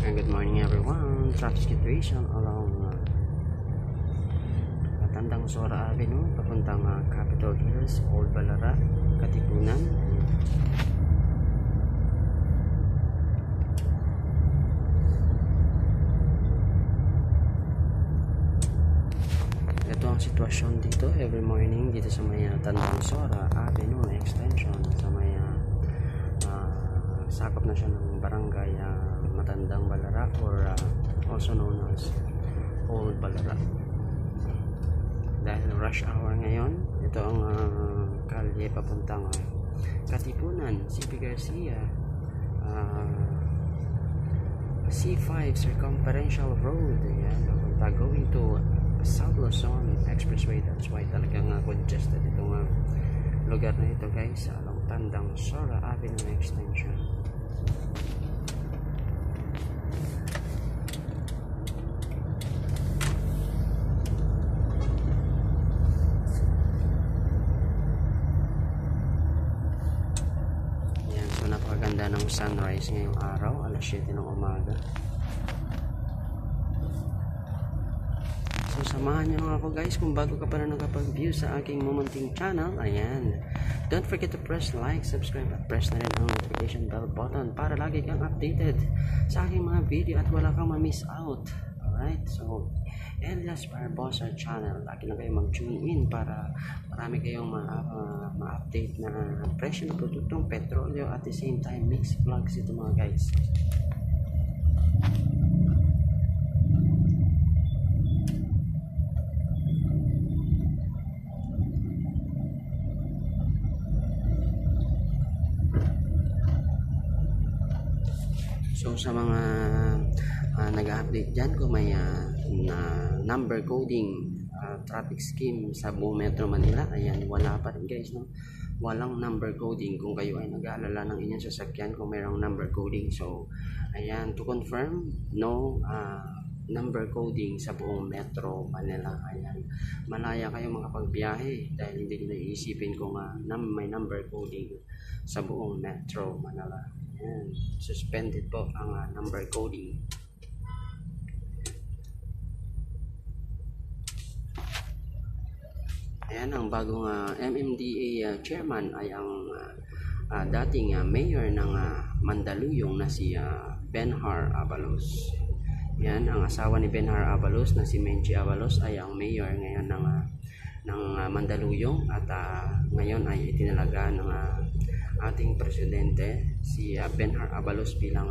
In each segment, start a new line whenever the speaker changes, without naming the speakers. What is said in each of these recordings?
Good morning everyone. Traffic situation along Tandang Sora Avenue papuntang Capitol Hills, Old Balara, Katipunan. Ito ang sitwasyon dito every morning dito sa may Tandang Sora Avenue extension sa may sakop na siya ng barangay Matandang Balara or also known as Old Balara. Dahil rush hour ngayon, ito ang kalye papuntang Katipunan, CP Garcia, C5 Circumferential Road, yan, papunta going to South Luzon Expressway. That's why talagang congested itong lugar na ito guys, along Tandang Sora Avenue extension. Napakaganda ng sunrise ngayong araw, alas 7 ng umaga. So samahan niyo ako guys kung bago ka pa na nakapag-view sa aking mumunting channel. Ayan, don't forget to press like, subscribe at press na rin ang notification bell button para lagi kang updated sa aking mga video at wala kang ma-miss out. Alright, so Elias Barbosa channel, lagi na kayo mag-tune in para marami kayong ma-update na presyo ng produktong petrolyo at the same time mixed vlogs ito mga guys. So sa mga nag-update dyan kung may number coding traffic scheme sa buong Metro Manila, ayan, wala pa rin guys, no? Walang number coding kung kayo ay nag-aalala ng inyong sasakyan kung mayroong number coding. So ayan, to confirm, no number coding sa buong Metro Manila. Ayan, malaya kayo makapagbiyahe dahil hindi nyo naiisipin kung may number coding sa buong Metro Manila. Ayan, suspended po ang number coding. Ayan, ang bagong MMDA chairman ay ang dating mayor ng Mandaluyong na si Benhar Abalos. Yan, ang asawa ni Benhar Abalos na si Menchi Abalos ay ang mayor ngayon ng Mandaluyong at ngayon ay itinalaga ng ating presidente si Benhar Abalos bilang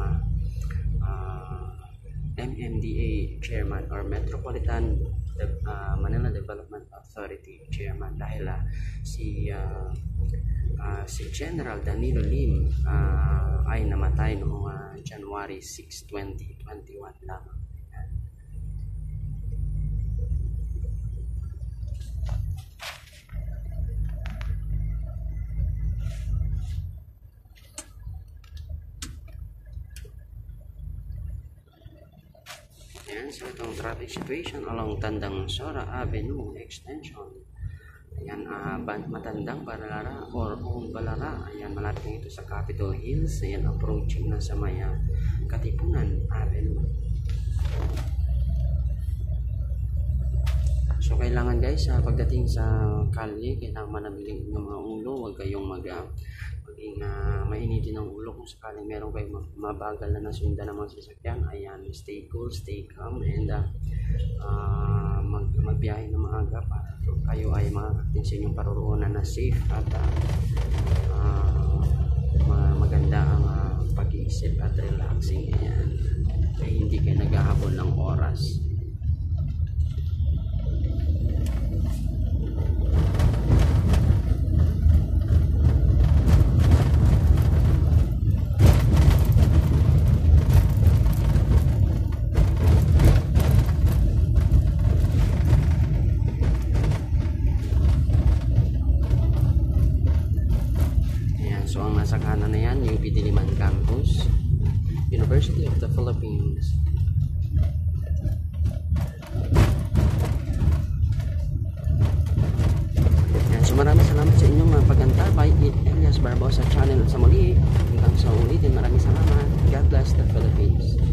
MMDA chairman or Metropolitan Manila Development Authority chairman dahil si General Danilo Lim ay namatay noong January 6, 2021 lamang. Ayan, so itong traffic situation along Tandang Sora Avenue extension. Ayan, Matandang Balara or Old Balara. Ayan, malapit ito sa Capitol Hills. Ayan, approaching na sa may Katipunan Avenue. So kailangan guys, pagdating sa kalye, kailangan manabiling ng mga ulo. Huwag kayong maging mainitin ng ulo kung sakaling meron kayong mabagal na nasundan ng mga sasakyan. Ayan, stay cool, stay calm, and magbiyahe ng maaga para kayo ay makakating sa inyong paroroonan na safe at maganda ang pag-iisip at relaxing. Ayan, kaya hindi kayo naghahabol ng oras. So ang nasa kanan na yan, UP Diliman Campus, University of the Philippines. Yan, so maraming salamat sa inyong pag-antabay. Elias Barbosa channel sa muli. Hanggang sa ulitin, maraming salamat. God bless the Philippines.